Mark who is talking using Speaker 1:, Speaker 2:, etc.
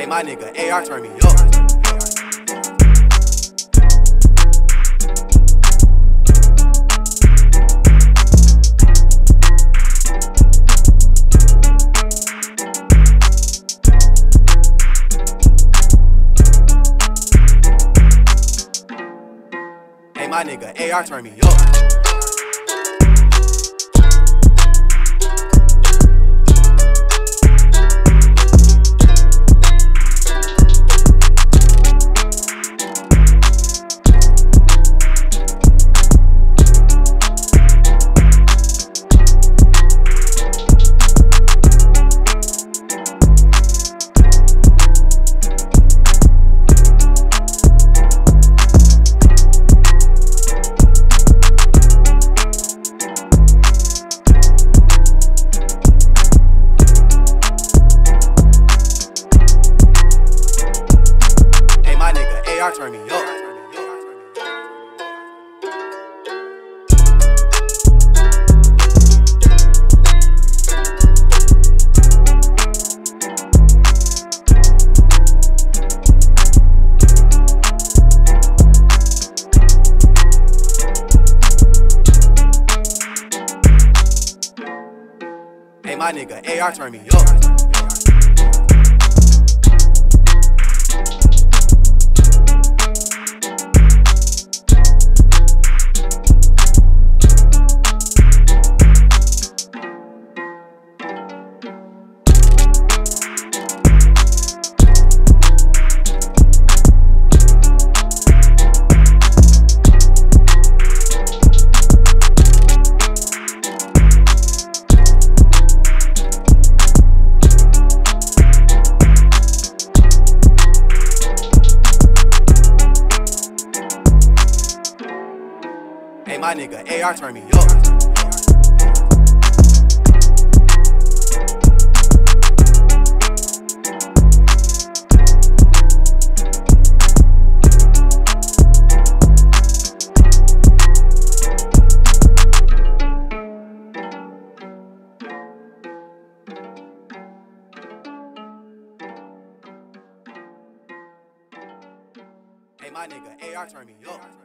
Speaker 1: Hey, my nigga, AR turn me up. Hey, my nigga, AR turn me up. AR turn me up. Hey, my nigga, AR turn me up. Hey, my nigga, AR turn me up. Hey, my nigga, AR turn me up.